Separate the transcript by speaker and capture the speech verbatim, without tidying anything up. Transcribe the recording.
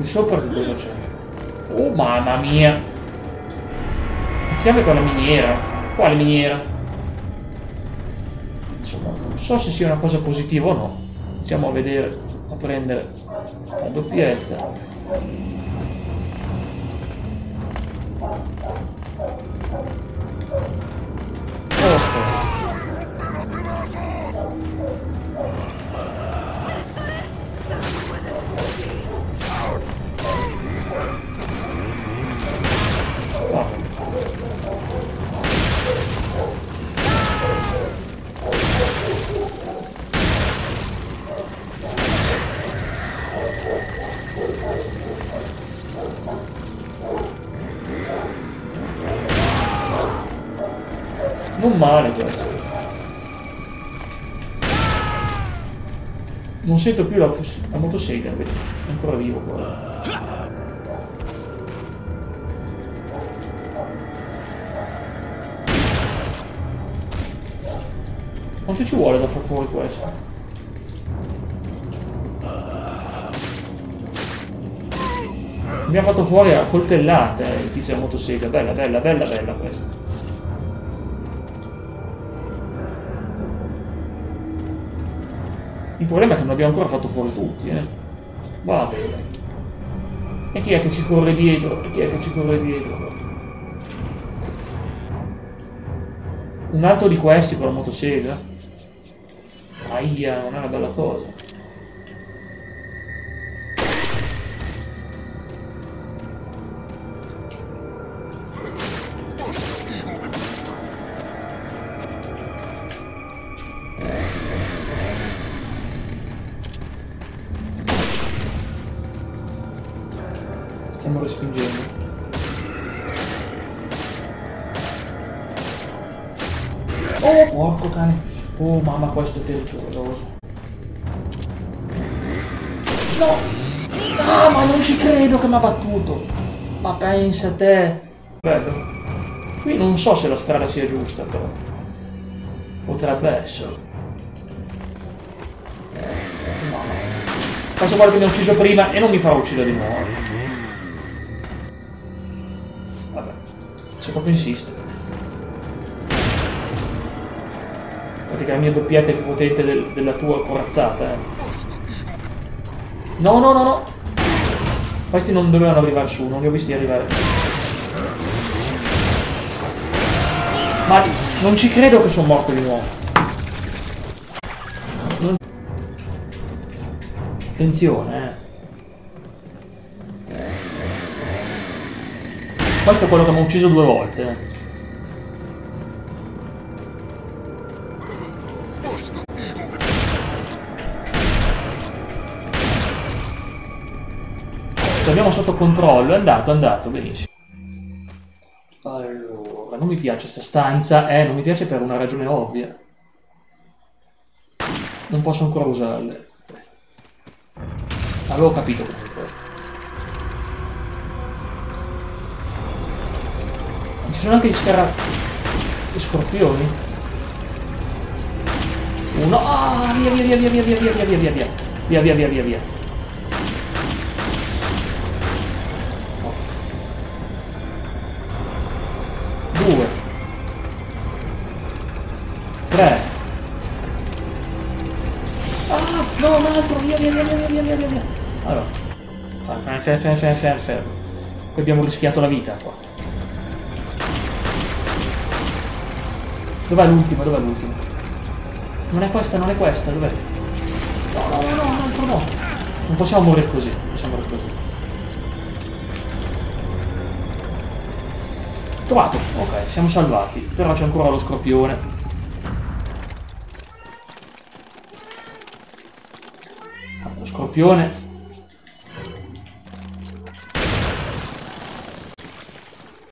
Speaker 1: Qui sopra che cosa c'è? Oh mamma mia! Chiave con la miniera. Quale miniera? Insomma, non so se sia una cosa positiva o no. Iniziamo a vedere, a prendere la doppietta. Non male questo. Non sento più la, la motosega invece. È ancora vivo qua. Quanto ci vuole da far fuori questo? Abbiamo fatto fuori a coltellate il tizio della motosega. Bella, bella, bella, bella questa. Il problema è che non abbiamo ancora fatto fuori tutti, eh. Va bene. E chi è che ci corre dietro? E chi è che ci corre dietro? Un altro di questi con la motosega? Aia, non è una bella cosa. Stiamo respingendo. Oh, porco cane. Oh, mamma, questo è terribile. No! Ah, ma non ci credo che mi ha battuto. Ma pensa a te. Bello. Qui non so se la strada sia giusta, però. Potrebbe essere. No, no. Questo guarda che mi ha ucciso prima e non mi farà uccidere di nuovo. Vabbè, se proprio insiste. Guarda che la mia doppietta è più potente del, della tua corazzata, eh. No, no, no, no. Questi non dovevano arrivare su, non li ho visti arrivare. Ma non ci credo che sono morto di nuovo. Non... Attenzione, eh. Questo è quello che mi ha ucciso due volte. L'abbiamo sotto controllo, è andato, è andato, benissimo. Allora, non mi piace questa stanza, eh, non mi piace per una ragione ovvia. Non posso ancora usarle. Avevo capito comunque. Ci sono anche gli scarra... gli scorpioni. Uno... Ah, via, via, via, via, via, via, via, via, via, via, via, via, via, via, via, via. Due. Tre. Ah, no, un altro, via, via, via, via, via, via, via, via. Allora. Fermo, fermo, fermo, fermo, fermo. Qui abbiamo rischiato la vita, qua. Dov'è l'ultima? Dov'è l'ultima? Non è questa, non è questa, dov'è? No, no, no, no, un altro no. Non possiamo morire così, non possiamo morire così. Trovato, ok, siamo salvati, però c'è ancora lo scorpione. Lo scorpione